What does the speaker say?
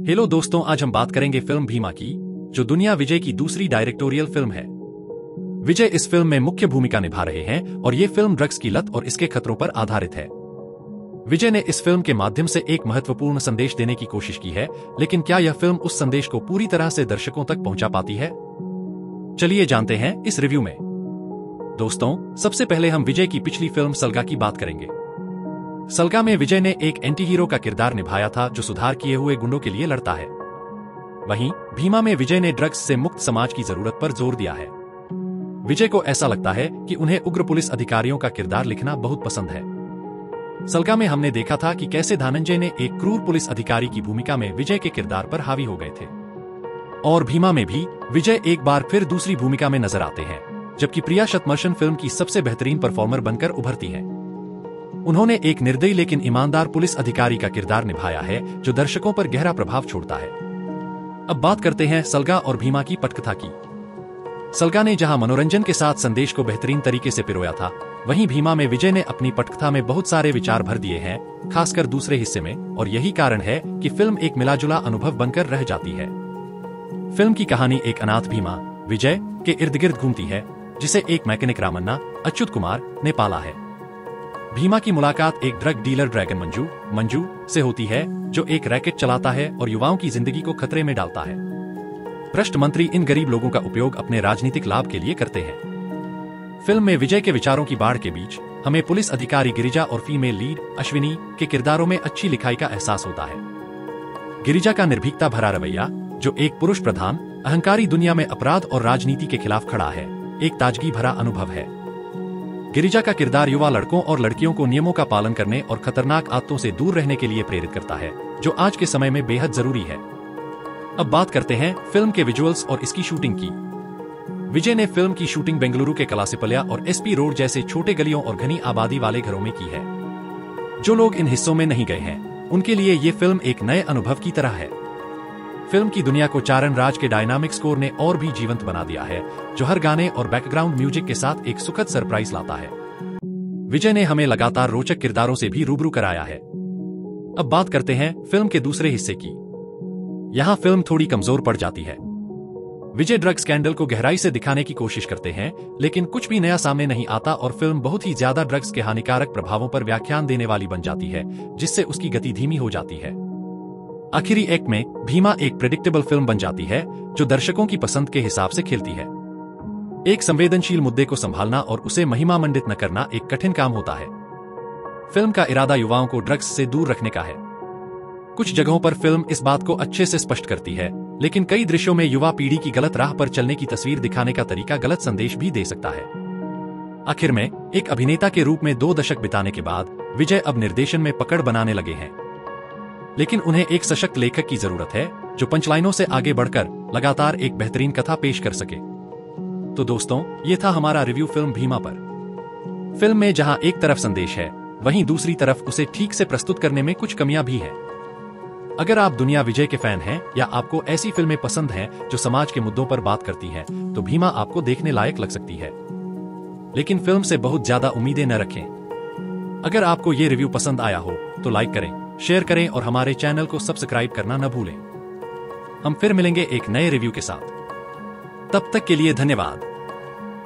Hello दोस्तों, आज हम बात करेंगे फिल्म भीमा की, जो दुनिया विजय की दूसरी डायरेक्टोरियल फिल्म है। विजय इस फिल्म में मुख्य भूमिका निभा रहे हैं और ये फिल्म ड्रग्स की लत और इसके खतरों पर आधारित है। विजय ने इस फिल्म के माध्यम से एक महत्वपूर्ण संदेश देने की कोशिश की है, लेकिन क्या यह फिल्म उस संदेश को पूरी तरह से दर्शकों तक पहुंचा पाती है? चलिए जानते हैं इस रिव्यू में। दोस्तों, सबसे पहले हम विजय की पिछली फिल्म सलगा की बात करेंगे। सलगा में विजय ने एक एंटी हीरो का किरदार निभाया था जो सुधार किए हुए गुंडों के लिए लड़ता है। वहीं भीमा में विजय ने ड्रग्स से मुक्त समाज की जरूरत पर जोर दिया है। विजय को ऐसा लगता है कि उन्हें उग्र पुलिस अधिकारियों का किरदार लिखना बहुत पसंद है। सलगा में हमने देखा था कि कैसे धनंजय ने एक क्रूर पुलिस अधिकारी की भूमिका में विजय के किरदार पर हावी हो गए थे। और भीमा में भी विजय एक बार फिर दूसरी भूमिका में नजर आते हैं, जबकि प्रिया शतमर्शन फिल्म की सबसे बेहतरीन परफॉर्मर बनकर उभरती हैं। उन्होंने एक निर्दयी लेकिन ईमानदार पुलिस अधिकारी का किरदार निभाया है जो दर्शकों पर गहरा प्रभाव छोड़ता है। अब बात करते हैं सलगा और भीमा की पटकथा की। सलगा ने जहां मनोरंजन के साथ संदेश को बेहतरीन तरीके से पिरोया था, वहीं भीमा में विजय ने अपनी पटकथा में बहुत सारे विचार भर दिए हैं, खासकर दूसरे हिस्से में, और यही कारण है कि फिल्म एक मिलाजुला अनुभव बनकर रह जाती है। फिल्म की कहानी एक अनाथ भीमा विजय के इर्द गिर्द घूमती है, जिसे एक मैकेनिक रामन्ना अच्युत कुमार ने पाला है। भीमा की मुलाकात एक ड्रग डीलर ड्रैगन मंजू से होती है, जो एक रैकेट चलाता है और युवाओं की जिंदगी को खतरे में डालता है। भ्रष्ट मंत्री इन गरीब लोगों का उपयोग अपने राजनीतिक लाभ के लिए करते हैं। फिल्म में विजय के विचारों की बाढ़ के बीच हमें पुलिस अधिकारी गिरिजा और फीमेल लीड अश्विनी के किरदारों में अच्छी लिखाई का एहसास होता है। गिरिजा का निर्भीकता भरा रवैया, जो एक पुरुष प्रधान अहंकारी दुनिया में अपराध और राजनीति के खिलाफ खड़ा है, एक ताजगी भरा अनुभव है। गिरिजा का किरदार युवा लड़कों और लड़कियों को नियमों का पालन करने और खतरनाक आदतों से दूर रहने के लिए प्रेरित करता है, जो आज के समय में बेहद जरूरी है। अब बात करते हैं फिल्म के विजुअल्स और इसकी शूटिंग की। विजय ने फिल्म की शूटिंग बेंगलुरु के कलासिपल्या और एसपी रोड जैसे छोटे गलियों और घनी आबादी वाले घरों में की है। जो लोग इन हिस्सों में नहीं गए हैं, उनके लिए ये फिल्म एक नए अनुभव की तरह है। फिल्म की दुनिया को चारण राज के डायनामिक स्कोर ने और भी जीवंत बना दिया है, जो हर गाने और बैकग्राउंड म्यूजिक के साथ एक सुखद सरप्राइज लाता है। विजय ने हमें लगातार रोचक किरदारों से भी रूबरू कराया है। अब बात करते हैं फिल्म के दूसरे हिस्से की। यहाँ फिल्म थोड़ी कमजोर पड़ जाती है। विजय ड्रग स्कैंडल को गहराई से दिखाने की कोशिश करते हैं, लेकिन कुछ भी नया सामने नहीं आता और फिल्म बहुत ही ज्यादा ड्रग्स के हानिकारक प्रभावों पर व्याख्यान देने वाली बन जाती है, जिससे उसकी गति धीमी हो जाती है। आखिरी एक्ट में भीमा एक प्रेडिक्टेबल फिल्म बन जाती है, जो दर्शकों की पसंद के हिसाब से खेलती है। एक संवेदनशील मुद्दे को संभालना और उसे महिमा मंडित न करना एक कठिन काम होता है। फिल्म का इरादा युवाओं को ड्रग्स से दूर रखने का है। कुछ जगहों पर फिल्म इस बात को अच्छे से स्पष्ट करती है, लेकिन कई दृश्यों में युवा पीढ़ी की गलत राह पर चलने की तस्वीर दिखाने का तरीका गलत संदेश भी दे सकता है। आखिर में एक अभिनेता के रूप में 2 दशक बिताने के बाद विजय अब निर्देशन में पकड़ बनाने लगे हैं, लेकिन उन्हें एक सशक्त लेखक की जरूरत है, जो पंचलाइनों से आगे बढ़कर लगातार एक बेहतरीन कथा पेश कर सके। तो दोस्तों, ये था हमारा रिव्यू फिल्म भीमा पर। फिल्म में जहां एक तरफ संदेश है, वहीं दूसरी तरफ उसे ठीक से प्रस्तुत करने में कुछ कमियां भी हैं। अगर आप दुनिया विजय के फैन हैं या आपको ऐसी फिल्में पसंद हैं जो समाज के मुद्दों पर बात करती हैं, तो भीमा आपको देखने लायक लग सकती है। लेकिन फिल्म से बहुत ज्यादा उम्मीदें न रखें। अगर आपको ये रिव्यू पसंद आया हो तो लाइक करें, शेयर करें और हमारे चैनल को सब्सक्राइब करना न भूलें। हम फिर मिलेंगे एक नए रिव्यू के साथ। तब तक के लिए धन्यवाद।